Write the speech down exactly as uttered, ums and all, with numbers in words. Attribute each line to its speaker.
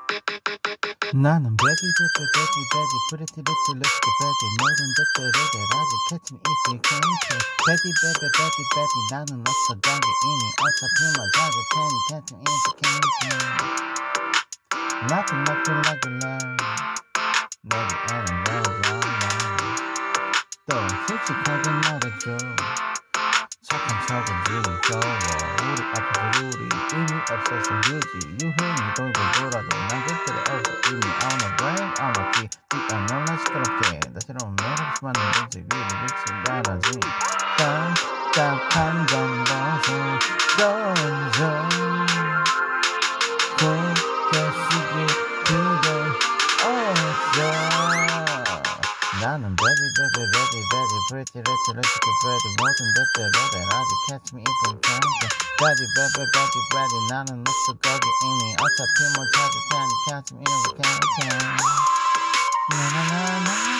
Speaker 1: 나는 baddie baddie baddie baddie pretty little little baddie 모든 것들을 아직 catch me if you can't baddie baddie baddie baddie 나는 없어 거기 이미 어차피 맞아줄 테니 catch me if you can't nothing nothing like a lie 내게 아는 love 또 솔직하게 말해줘 착한 척은 즐거워 우리 앞에서 우리 의미 없어서 유지 유행이 돌고 돌아도 난 그때를 없어 이미 on the brain on the key 이 안녕 나 시끄럽게 나처럼 매력만 내지 위로 빛이 달아지 딱딱한 정보서 던져 고개시기 그걸 없어 나는 baddie baddie baddie baddie pretty little little baddie 모든 것들을 아직 catch me if you can't baddie baddie baddie baddie 나는 없어 거기 이미 어차피 못 찾을 테니 catch me if you can't 나나나나